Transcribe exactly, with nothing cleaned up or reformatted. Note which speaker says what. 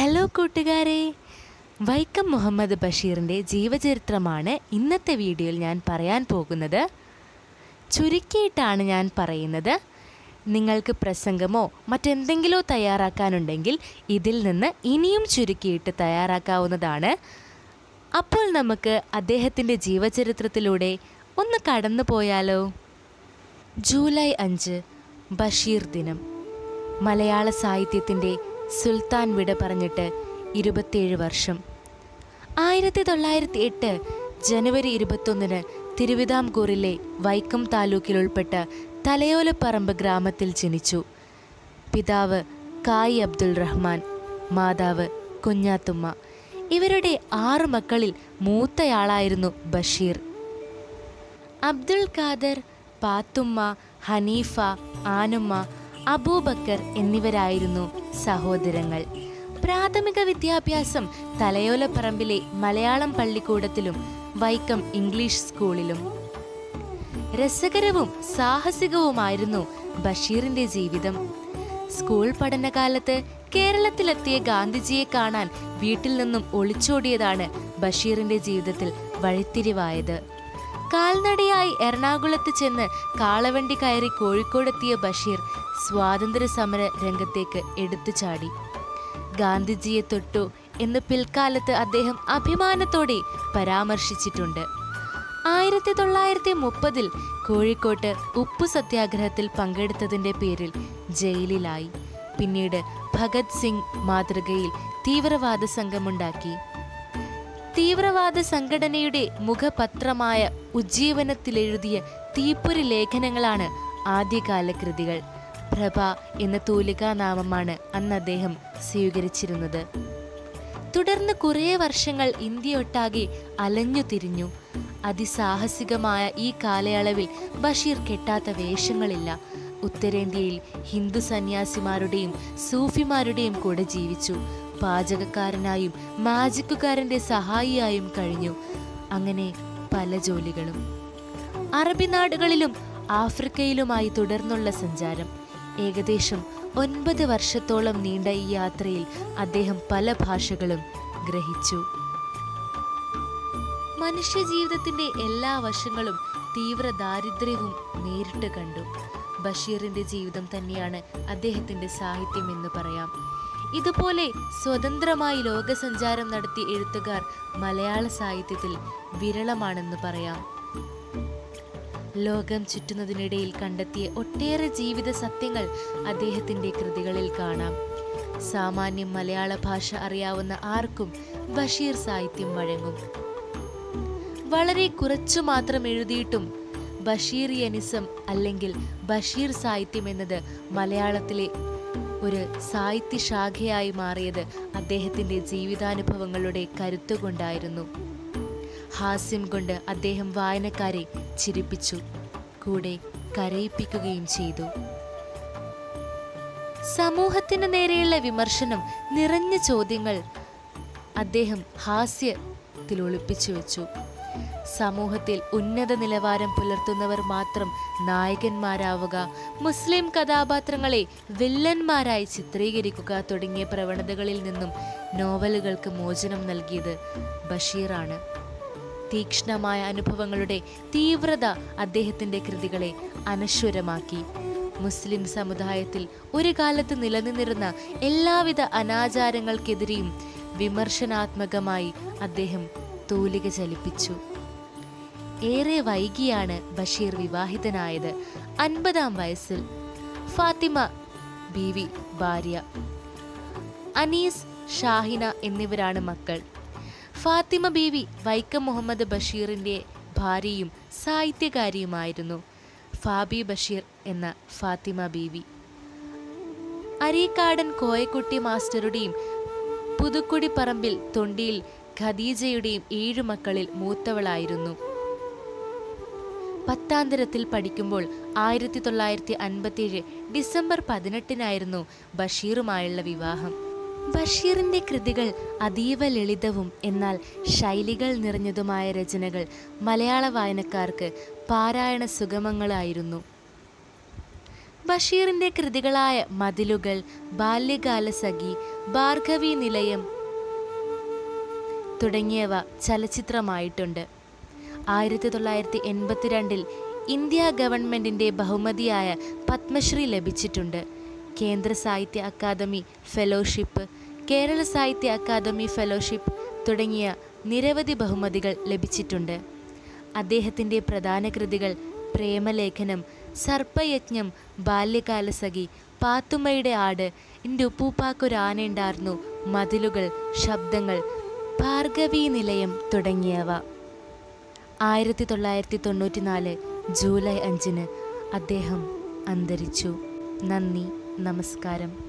Speaker 1: Hello കൂട്ടുകാരെ, വൈക്കം മുഹമ്മദ് ബഷീറിൻ്റെ ജീവചരിത്രമാണ് ഇന്നത്തെ വീഡിയോയിൽ ഞാൻ പറയാൻ പോകുന്നത്. ചുരുക്കിയിട്ടാണ് ഞാൻ പറയുന്നത്. നിങ്ങൾക്ക് പ്രസംഗമോ മറ്റെന്തെങ്കിലോ തയ്യാറാക്കാനുണ്ടെങ്കിൽ ഇതിൽ നിന്ന് ഇനിയും ചുരുക്കിയിട്ട് തയ്യാറാക്കാവുന്നതാണ്. അപ്പോൾ നമുക്ക് അദ്ദേഹത്തിൻ്റെ ജീവചരിത്രത്തിലൂടെ ഒന്ന് കടന്നു പോയാലോ? ജൂലൈ അഞ്ച് ബഷീർ ദിനം. മലയാള സാഹിത്യത്തിൻ്റെ സുൽത്താൻ വിട പറഞ്ഞിട്ട് ഇരുപത്തിയേഴ് വർഷം. ആയിരത്തി തൊള്ളായിരത്തി എട്ട് ജനുവരി ഇരുപത്തൊന്നിന് തിരുവിതാംകൂറിലെ വൈക്കം താലൂക്കിൽ ഉൾപ്പെട്ട തലയോലപ്പറമ്പ് ഗ്രാമത്തിൽ ജനിച്ചു. പിതാവ് കായി അബ്ദുൾ റഹ്മാൻ, മാതാവ് കുഞ്ഞാത്തുമ്മ. ഇവരുടെ ആറ് മക്കളിൽ മൂത്തയാളായിരുന്നു ബഷീർ. അബ്ദുൾ ഖാദർ, പാത്തുമ്മ, ഹനീഫ, ആനുമ്മ, അബൂബക്കർ എന്നിവരായിരുന്നു സഹോദരങ്ങൾ. പ്രാഥമിക വിദ്യാഭ്യാസം തലയോലപ്പറമ്പിലെ മലയാളം പള്ളിക്കൂടത്തിലും വൈക്കം ഇംഗ്ലീഷ് സ്കൂളിലും. രസകരവും സാഹസികവുമായിരുന്നു ബഷീറിൻ്റെ ജീവിതം. സ്കൂൾ പഠനകാലത്ത് കേരളത്തിലെത്തിയ ഗാന്ധിജിയെ കാണാൻ വീട്ടിൽ നിന്നും ഒളിച്ചോടിയതാണ് ബഷീറിൻ്റെ ജീവിതത്തിൽ വഴിത്തിരിവായത്. കാൽനടയായി എറണാകുളത്ത് ചെന്ന് കാളവണ്ടി കയറി കോഴിക്കോടെത്തിയ ബഷീർ സ്വാതന്ത്ര്യ സമര രംഗത്തേക്ക് എടുത്തു ചാടി. ഗാന്ധിജിയെ തൊട്ടു എന്ന് പിൽക്കാലത്ത് അദ്ദേഹം അഭിമാനത്തോടെ പരാമർശിച്ചിട്ടുണ്ട്. ആയിരത്തി തൊള്ളായിരത്തി മുപ്പതിൽ കോഴിക്കോട്ട് ഉപ്പു സത്യാഗ്രഹത്തിൽ പങ്കെടുത്തതിൻ്റെ പേരിൽ ജയിലിലായി. പിന്നീട് ഭഗത് സിംഗ് മാതൃകയിൽ തീവ്രവാദ സംഘമുണ്ടാക്കി. തീവ്രവാദ സംഘടനയുടെ മുഖപത്രമായ ഉജ്ജീവനത്തിലെഴുതിയ തീപ്പൊരി ലേഖനങ്ങളാണ് ആദ്യകാല കൃതികൾ. പ്രഭ എന്ന തൂലികാനാമമാണ് അന്ന് അദ്ദേഹം സ്വീകരിച്ചിരുന്നത്. തുടർന്ന് കുറേ വർഷങ്ങൾ ഇന്ത്യയൊട്ടാകെ അലഞ്ഞു തിരിഞ്ഞു. അതിസാഹസികമായ ഈ കാലയളവിൽ ബഷീർ കെട്ടാത്ത വേഷങ്ങളില്ല. ഉത്തരേന്ത്യയിൽ ഹിന്ദു സന്യാസിമാരുടെയും സൂഫിമാരുടെയും കൂടെ ജീവിച്ചു. പാചകക്കാരനായും മാജിക്കുകാരൻ്റെ സഹായിയായും കഴിഞ്ഞു. അങ്ങനെ പല ജോലികളും. അറബി നാടുകളിലും ആഫ്രിക്കയിലുമായി തുടർന്നുള്ള സഞ്ചാരം. ഏകദേശം ഒൻപത് വർഷത്തോളം നീണ്ട ഈ യാത്രയിൽ അദ്ദേഹം പല ഭാഷകളും ഗ്രഹിച്ചു. മനുഷ്യജീവിതത്തിൻ്റെ എല്ലാ വശങ്ങളും തീവ്ര ദാരിദ്ര്യവും നേരിട്ട് കണ്ടു. ബഷീറിൻ്റെ ജീവിതം തന്നെയാണ് അദ്ദേഹത്തിൻ്റെ സാഹിത്യം എന്ന് പറയാം. ഇതുപോലെ സ്വതന്ത്രമായി ലോകസഞ്ചാരം നടത്തിയ എഴുത്തുകാർ മലയാള സാഹിത്യത്തിൽ വിരളമാണെന്ന് പറയാം. ലോകം ചുറ്റുന്നതിനിടയിൽ കണ്ടെത്തിയ ഒട്ടേറെ ജീവിത സത്യങ്ങൾ അദ്ദേഹത്തിൻ്റെ കൃതികളിൽ കാണാം. സാമാന്യം മലയാള ഭാഷ അറിയാവുന്ന ആർക്കും ബഷീർ സാഹിത്യം വഴങ്ങും. വളരെ കുറച്ചു മാത്രം എഴുതിയിട്ടും ബഷീറിയനിസം അല്ലെങ്കിൽ ബഷീർ സാഹിത്യം എന്നത് മലയാളത്തിലെ ഒരു സാഹിത്യശാഖയായി മാറിയത് അദ്ദേഹത്തിൻ്റെ ജീവിതാനുഭവങ്ങളുടെ കരുത്തുകൊണ്ടായിരുന്നു. ഹാസ്യം കൊണ്ട് അദ്ദേഹം വായനക്കാരെ ചിരിപ്പിച്ചു, കൂടെ കരയിപ്പിക്കുകയും ചെയ്തു. സമൂഹത്തിന് നേരെയുള്ള വിമർശനം നിറഞ്ഞ ചോദ്യങ്ങൾ അദ്ദേഹം ഹാസ്യത്തിൽ ഒളിപ്പിച്ചു വെച്ചു. സമൂഹത്തിൽ ഉന്നത നിലവാരം പുലർത്തുന്നവർ മാത്രം നായകന്മാരാവുക, മുസ്ലിം കഥാപാത്രങ്ങളെ വില്ലന്മാരായി ചിത്രീകരിക്കുക തുടങ്ങിയ പ്രവണതകളിൽ നിന്നും നോവലുകൾക്ക് മോചനം നൽകിയത് ബഷീറാണ്. തീക്ഷ്ണമായ അനുഭവങ്ങളുടെ തീവ്രത അദ്ദേഹത്തിൻ്റെ കൃതികളെ അനശ്വരമാക്കി. മുസ്ലിം സമുദായത്തിൽ ഒരു കാലത്ത് നിലനിന്നിരുന്ന എല്ലാവിധ അനാചാരങ്ങൾക്കെതിരെയും വിമർശനാത്മകമായി അദ്ദേഹം തൂലിക ചലിപ്പിച്ചു. ഏറെ വൈകിയാണ് ബഷീർ വിവാഹിതനായത്. അൻപതാം വയസ്സിൽ. ഫാത്തിമ ബീവി ഭാര്യ. അനീസ്, ഷാഹിന എന്നിവരാണ് മക്കൾ. ഫാത്തിമ ബീവി വൈക്കം മുഹമ്മദ് ബഷീറിൻ്റെ ഭാര്യയും സാഹിത്യകാരിയുമായിരുന്നു. ഫാബി ബഷീർ എന്ന ഫാത്തിമ ബീവി അരീക്കാടൻ കോയക്കുട്ടി മാസ്റ്ററുടെയും പുതുക്കുടിപ്പറമ്പിൽ തൊണ്ടിയിൽ ഖദീജയുടെയും ഏഴു മക്കളിൽ മൂത്തവളായിരുന്നു. പത്താന്തരത്തിൽ പഠിക്കുമ്പോൾ ആയിരത്തി തൊള്ളായിരത്തി അൻപത്തിയേഴ് ഡിസംബർ പതിനെട്ടിനായിരുന്നു ബഷീറുമായുള്ള വിവാഹം. ബഷീറിൻ്റെ കൃതികൾ അതീവ ലളിതവും എന്നാൽ ശൈലികൾ നിറഞ്ഞതുമായ രചനകൾ മലയാള വായനക്കാർക്ക് പാരായണ സുഗമങ്ങളായിരുന്നു. ബഷീറിൻ്റെ കൃതികളായ മതിലുകൾ, ബാല്യകാലസഖി, ഭാർഗവീ നിലയം തുടങ്ങിയവ ചലച്ചിത്രമായിട്ടുണ്ട്. ആയിരത്തി തൊള്ളായിരത്തി എൺപത്തിരണ്ടിൽ ഇന്ത്യ ഗവൺമെൻറ്റിൻ്റെ ബഹുമതിയായ പത്മശ്രീ ലഭിച്ചിട്ടുണ്ട്. കേന്ദ്ര സാഹിത്യ അക്കാദമി ഫെലോഷിപ്പ്, കേരള സാഹിത്യ അക്കാദമി ഫെലോഷിപ്പ് തുടങ്ങിയ നിരവധി ബഹുമതികൾ ലഭിച്ചിട്ടുണ്ട്. അദ്ദേഹത്തിൻ്റെ പ്രധാന കൃതികൾ പ്രേമലേഖനം, സർപ്പയജ്ഞം, ബാല്യകാലസഖി, പാത്തുമ്മയുടെ ആട്, എൻ്റെ ഉപ്പൂപ്പാക്കൊരാനയുണ്ടാർന്നു, മതിലുകൾ, ശബ്ദങ്ങൾ, ഭാർഗവീ നിലയം തുടങ്ങിയവ. ആയിരത്തി തൊള്ളായിരത്തി തൊണ്ണൂറ്റി നാല് ജൂലൈ അഞ്ചിന് അദ്ദേഹം അന്തരിച്ചു. നന്ദി, നമസ്കാരം.